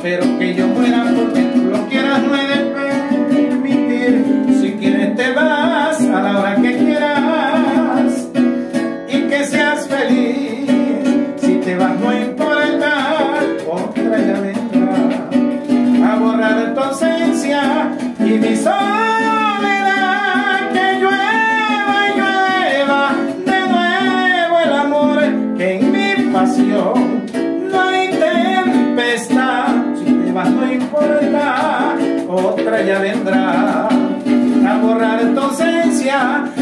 pero que yo muera porque tú lo quieras no he de permitir. Si quieres te vas a la hora que quieras y que seas feliz. Si te vas no importa, otra ya vendrá a borrar tu ausencia y mi soledad. Que llueva y llueva de nuevo el amor, que en mi pasión no hay tempestad. Si te vas no importa, otra ya vendrá a borrar tu ausencia